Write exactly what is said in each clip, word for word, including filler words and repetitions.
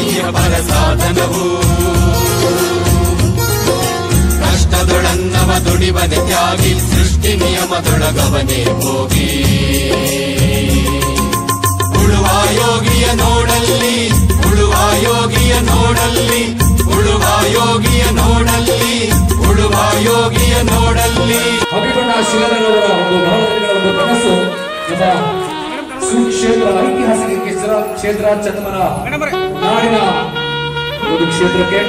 ಭಾಗ್ಯ ಪರ ಸಾಧನವು ಕಷ್ಟದೊಳನ್ನವ ದುಡಿವನೆ ತ್ಯಾಗಿ ಸೃಷ್ಟಿ ನಿಯಮದೊಳಗವನೇ ಹೋಗಿ ಉಳುವ ಯೋಗಿಯ ನೋಡಲ್ಲಿ ಉಳುವ ಯೋಗಿಯ ನೋಡಲ್ಲಿ ಉಳುವ ಯೋಗಿಯ ನೋಡಲ್ಲಿ ಉಳುವ ಯೋಗಿಯ ನೋಡಲ್ಲಿ ಅಭಿಮನ್ಯ ಶಿವನಗೌಡರ ಒಂದು ಬಹಳ ಒಂದು ಕನಸು ನಮ್ಮ ಸುಕ್ಷೇತ್ರ ಐತಿಹಾಸಿಕ ಕ್ಷೇತ್ರ ಚನ್ನಮನ ನಾಡಿನ ಒಂದು ಕ್ಷೇತ್ರಕ್ಕೆ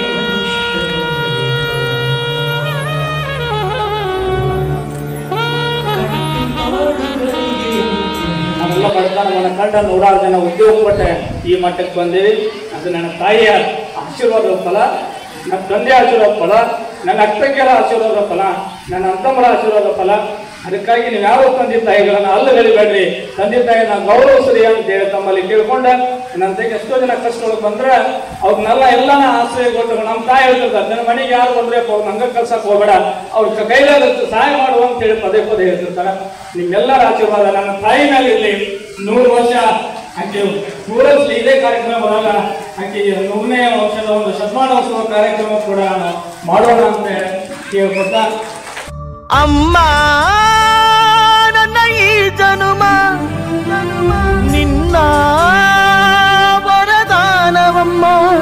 ನಾವೆಲ್ಲ ಬಡತನ ನನ್ನ ಕಂಡ ನೂರಾರು ಜನ ಉದ್ಯೋಗ ಪಟ್ಟೆ ಈ ಮಟ್ಟಕ್ಕೆ ಬಂದಿವಿ. ಅದು ನನ್ನ ತಾಯಿಯ ಆಶೀರ್ವಾದದ ಫಲ, ನನ್ನ ತಂದೆ ಆಶೀರ್ವಾದ ಫಲ, ನನ್ನ ಅಕ್ಕಂಗೆಲ್ಲ ಆಶೀರ್ವಾದ ಫಲ, ನನ್ನ ಅಂತಮ್ಮರ ಆಶೀರ್ವಾದ ಫಲ. ಅದಕ್ಕಾಗಿ ನೀವು ಯಾವ ತಂದೆ ತಾಯಿಗಳನ್ನ ಅಲ್ಲಗಳಿಬೇಡ್ರಿ, ತಂದೆ ತಾಯಿನ ಗೌರವಿಸ್ರಿ ಅಂತ ಹೇಳಿ ತಮ್ಮಲ್ಲಿ ಕೇಳ್ಕೊಂಡ ನನ್ನ ತಾಯಿಗೆ ಎಷ್ಟೋ ಜನ ಕಷ್ಟೊಳಗೆ ಬಂದ್ರೆ ಅವ್ರನ್ನೆಲ್ಲ ಎಲ್ಲ ಆಶ್ರಯ ಕೊಟ್ಟು ನಮ್ಮ ತಾಯಿ ಹೇಳ್ತಿರ್ತಾರೆ, ನನ್ನ ಮನೆಗೆ ಯಾರು ಬಂದ್ರೆ ಹಂಗ ಕಲ್ಸಕ್ ಹೋಗ್ಬೇಡ, ಅವ್ರ ಕೈಲಾದಷ್ಟು ಸಹಾಯ ಮಾಡುವ ಅಂತ ಹೇಳಿ ಪದೇ ಪದೇ ಹೇಳ್ತಿರ್ತಾರೆ. ನಿಮ್ಮೆಲ್ಲರ ಆಶೀರ್ವಾದ ನನ್ನ ತಾಯಿ ಮೇಲೆ ಇರಲಿ. ನೂರು ವರ್ಷ ಆಕೆ ನೂರರಲ್ಲಿ ಇದೇ ಕಾರ್ಯಕ್ರಮ ಬರಲ್ಲ, ಆಕೆ ನೂರನೇ ವರ್ಷದ ಒಂದು ಶತಮಾನೋತ್ಸವ ಕಾರ್ಯಕ್ರಮ ಕೂಡ ಮಾಡೋಣ ಅಂತ ಕೇಳ್ಕೊತ ಅಮ್ಮ ನನ್ನ ಈ ಜನುಮ ನಿನ್ನ ವರದಾನವಮ್ಮ.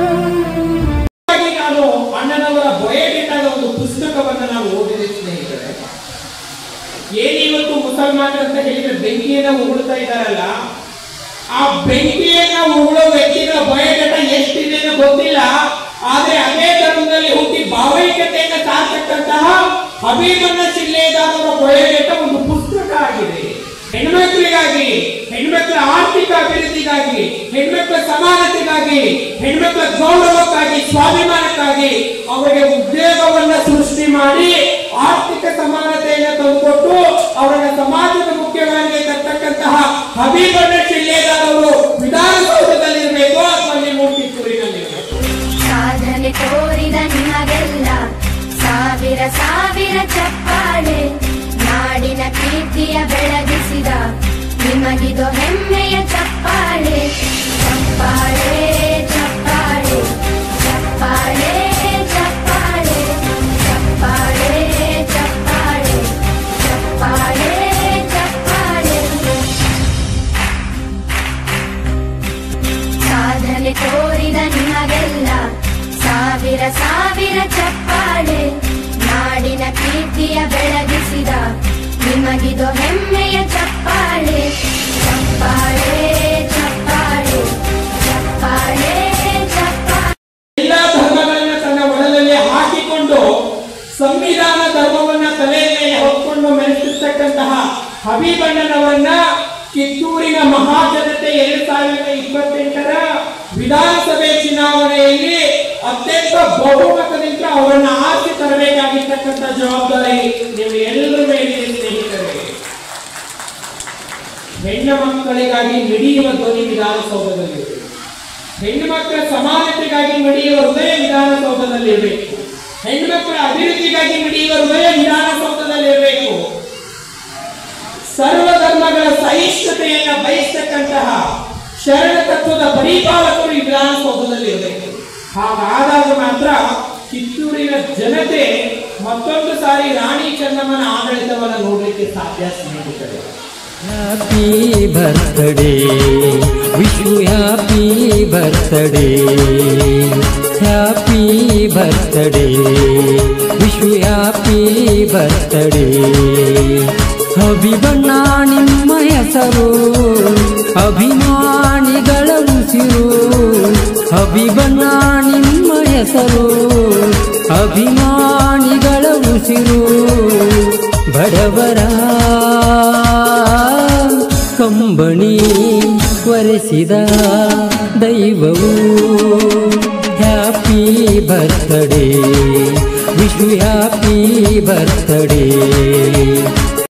ನಾನು ಅಣ್ಣನವರ ಬಯೋಡೇಟಾದ ಒಂದು ಪುಸ್ತಕವನ್ನು ನಾವು ಓದಿದೆ ಸ್ನೇಹಿತರೆ. ಏನಿವತ್ತು ಮುಸಲ್ಮಾನರು ಅಂತ ಹೇಳಿದ್ರೆ ಬೆಂಕಿಯನ್ನ ಉಗುಳ್ತಾ ಇದ್ದಾರಲ್ಲ, ಆ ಬೆಂಕಿಯನ್ನ ಉಗುಳೋ ವ್ಯಕ್ತಿಗಳ ಬಯೋಡೇಟಾ ಎಷ್ಟಿದೆ ಗೊತ್ತಿಲ್ಲ. ಆದ್ರೆ ಅದೇ ಧರ್ಮದಲ್ಲಿ ಹುಟ್ಟಿ ಭಾವೈಕ್ಯತೆಯನ್ನು ಸಾರ್ತಕ್ಕಂತಹ ಅಭಿಮನ್ಯ ಶಿಲ್ಲೇದಾರರ ಬಯೋಡೇಟಾ ಒಂದು ಪುಸ್ತಕ ಆಗಿದೆ. ಹೆಣ್ಮಕ್ಳಿಗಾಗಿ, ಹೆಣ್ಮಕ್ಳ ಆರ್ಥಿಕ ಅಭಿವೃದ್ಧಿಗಾಗಿ, ಹೆಣ್ಮಕ್ಳ ಸಮಾನತೆಗಾಗಿ, ಹೆಣ್ಮಕ್ಳ ಗೌರವಕ್ಕಾಗಿ, ಸ್ವಾಭಿಮಾನಕ್ಕಾಗಿ ಅವರಿಗೆ ಉದ್ಯೋಗವನ್ನ ಸೃಷ್ಟಿ ಮಾಡಿ ಆರ್ಥಿಕ ಸಮಾನತೆಯನ್ನು ತಂದುಕೊಟ್ಟು ಅವರನ್ನ ಸಮಾಜದ ಮುಖ್ಯವಾಗಿ ತರ್ತಕ್ಕಂತಹ ಅಭಿಮನ್ಯ ಶಿಲ್ಲೇದಾರರು ವಿಧಾನಸೌಧದಲ್ಲಿರಬೇಕು ಅಥವಾ ನಿಮ್ಮ ಕಿತ್ತೂರಿನಲ್ಲಿರಬೇಕು. ಸಾಧನೆ ತೋರಿದ ನಿಮಗೆಲ್ಲ ಸಾವಿರ ಸಾವಿರ ಚಪ್ಪಾಳೆ, ನಾಡಿನ ಕೀರ್ತಿಯ ಬೆಳಗಿಸಿದ ನಿಮಗಿದು ಹೆಮ್ಮೆಯ ಚಪ್ಪಾಳೆ. ಚಪ್ಪಾಳೆ ಚಪ್ಪಾಳೆ ಚಪ್ಪಾಳೆ ಚಪ್ಪಾಳೆ ಚಪ್ಪಾಳೆ ಚಪ್ಪಾಳೆ ಚಪ್ಪಾಳೆ ಚಪ್ಪಾಳೆ. ಸಾಧನೆ ತೋರಿದ ನಿಮಗೆಲ್ಲ ಸಾವಿರ ಸಾವಿರ ಚಪ್ಪಾಳೆ, ನಾಡಿನ ಕೀರ್ತಿಯ ಬೆಳಗಿಸಿದ ನಿಮಗಿದು ಹೆಮ್ಮೆಯ ಚಪ್ಪಾಳೆ. ಚಪ್ಪಾಳೆ ಚಪ್ಪಾಳೆ ಚಪ್ಪಾಳೆ ಚಪ್ಪಾಳೆ. ಎಲ್ಲ ಧರ್ಮಗಳನ್ನ ತನ್ನ ಒಡಲಲ್ಲಿ ಹಾಕಿಕೊಂಡು ಸಂವಿಧಾನ ಧರ್ಮವನ್ನ ತಲೆ ಮೇಲೆ ಹೊತ್ಕೊಂಡು ಮೆರೆಸಿರ್ತಕ್ಕಂತಹ ಅಭಿಮನ್ಯನವರನ್ನ ಕಿತ್ತೂರಿನ ಮಹಾಜನತೆ ಎರಡ್ ಸಾವಿರದ ಇಪ್ಪತ್ತೆಂಟರ ವಿಧಾನಸಭೆ ಚುನಾವಣೆಯಲ್ಲಿ ಅತ್ಯಂತ ಬಹುಮತದಿಂದ ಅವರನ್ನ ಆರಿಸಿ ತರಬೇಕಾಗಿರ್ತಕ್ಕಂಥ ಜವಾಬ್ದಾರಿ ನೀವು ಎಲ್ಲರ ಮೇಲೆ ಸ್ನೇಹಿತರೆ. ಹೆಣ್ಣು ಮಕ್ಕಳಿಗಾಗಿ ಮಿಡಿಯುವ ಧ್ವನಿ ವಿಧಾನಸೌಧದಲ್ಲಿದೆ. ಹೆಣ್ಣು ಮಕ್ಕಳ ಸಮಾನತೆಗಾಗಿ ಮಿಡಿಯುವ ಹೃದಯ ವಿಧಾನಸೌಧದಲ್ಲಿರಬೇಕು. ಹೆಣ್ಣು ಮಕ್ಕಳ ಅಭಿವೃದ್ಧಿಗಾಗಿ ಮಿಡಿಯುವ ಹೃದಯ ವಿಧಾನಸೌಧದಲ್ಲಿರಬೇಕು. ಸರ್ವಧರ್ಮಗಳ ಸಹಿಷ್ಣುತೆಯನ್ನ ಬಯಸ್ತಕ್ಕಂತಹ ಶರಣ ತತ್ವದ ಪರಿಪಾಲಕರು ಈ ವಿಧಾನಸೌಧದಲ್ಲಿ ಇರಬೇಕು. ಹಾಗಾದಾಗ ಮಾತ್ರ ಕಿತ್ತೂರಿನ ಜನತೆ ಮತ್ತೊಂದು ಸಾರಿ ರಾಣಿ ಚೆನ್ನಮ್ಮನ ಆಡಳಿತವನ್ನು ನೋಡಲಿಕ್ಕೆ ಸಾಧ್ಯ ಸ್ನೇಹಿತರೆ. Happy birthday wish you happy birthday happy birthday wish you happy birthday. Abhimanyu ನಿಮ್ಮ ಹೆಸರು ಅಭಿಮಾನಿಗಳ ಉಸಿರು, ಅಭಿಮನ್ಯ ನಿಮ್ಮ ಹೆಸರು ಅಭಿಮಾನಿಗಳ ಉಸಿರು. ಬಡವರ ಕಂಬನಿ ಒರೆಸಿದ ದೈವವು. Happy birthday wish you happy birthday.